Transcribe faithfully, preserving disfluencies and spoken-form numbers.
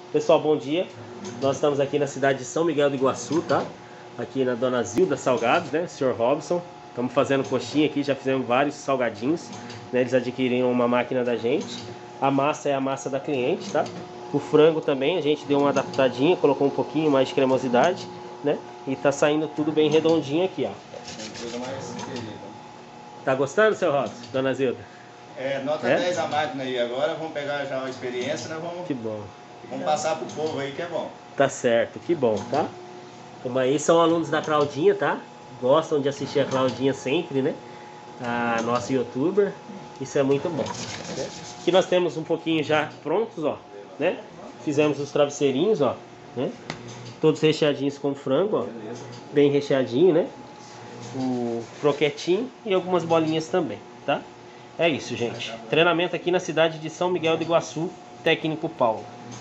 Pessoal, bom dia. Nós estamos aqui na cidade de São Miguel do Iguaçu, tá? Aqui na Dona Zilda Salgados, né? senhor Robson. Estamos fazendo coxinha aqui, já fizemos vários salgadinhos, né? Eles adquiriram uma máquina da gente. A massa é a massa da cliente, tá? O frango também, a gente deu uma adaptadinha, colocou um pouquinho mais de cremosidade, né? E tá saindo tudo bem redondinho aqui, ó. Coisa mais querida. Tá gostando, seu Robson, Dona Zilda? É, nota É? dez a máquina aí agora, vamos pegar já uma experiência, né? Vamos, Que bom. vamos passar pro povo aí que é bom. Tá certo, que bom, tá? Como aí são alunos da Claudinha, tá? Gostam de assistir a Claudinha sempre, né? A nossa youtuber. Isso é muito bom. Né? Aqui nós temos um pouquinho já prontos, ó, né? Fizemos os travesseirinhos, ó, né? Todos recheadinhos com frango, ó. Bem recheadinho, né? O croquetinho e algumas bolinhas também, tá? É isso, gente. Treinamento aqui na cidade de São Miguel do Iguaçu, técnico Paulo.